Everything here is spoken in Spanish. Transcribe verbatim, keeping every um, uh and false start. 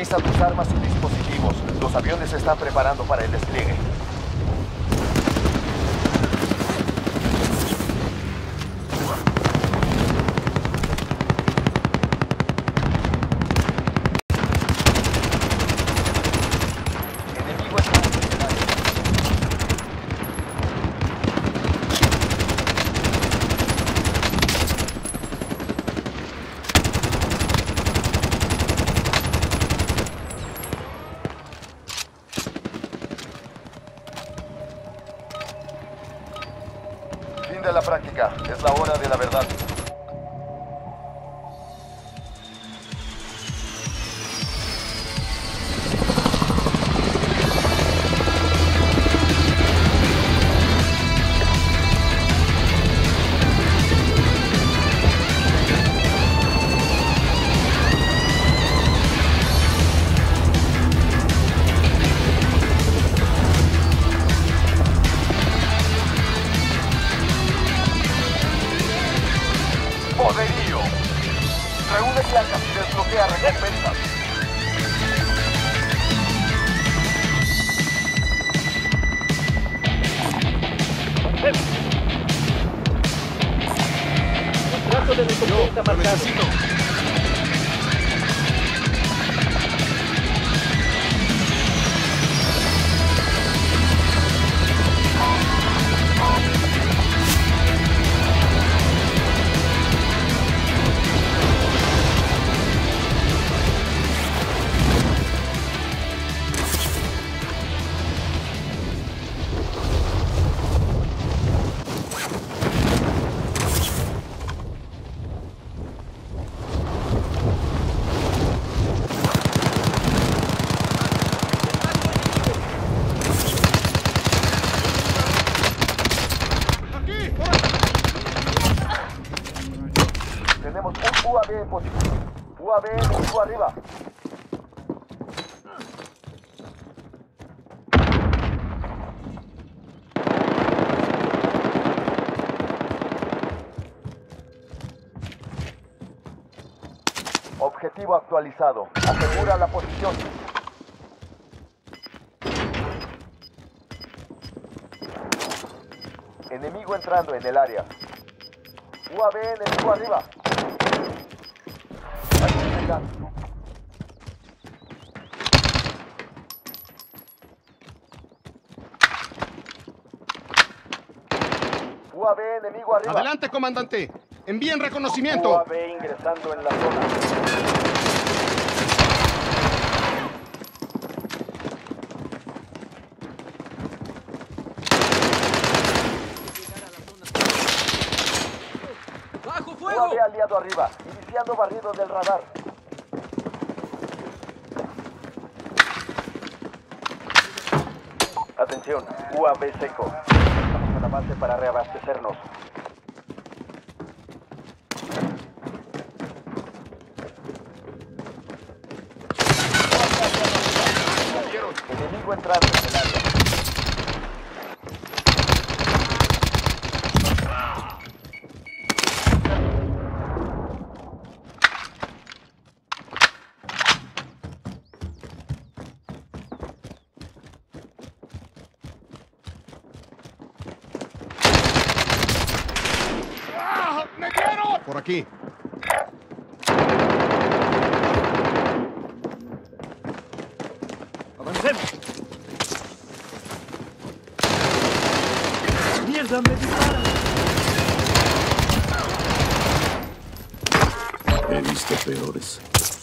Revisa tus armas y dispositivos. Los aviones se están preparando para el despliegue. Fin de la práctica. Es la hora de la verdad. ¡Poderío! Reúne placas y desbloquea recompensas. Contrato de recompensa marcado. Tenemos un U A V en posición. U A V enemigo arriba. Objetivo actualizado. Asegura la posición. Enemigo entrando en el área. U A V enemigo arriba. U A V enemigo arriba. Adelante, comandante. Envíen reconocimiento. U A V ingresando en la zona. U A V aliado arriba, iniciando barrido del radar. Atención, U A V seco. Estamos a la base para reabastecernos. Enemigo entrando en el área. ¡Me dieron! Por aquí. ¡Avancemos! ¡Mierda, me disparan! He visto peores.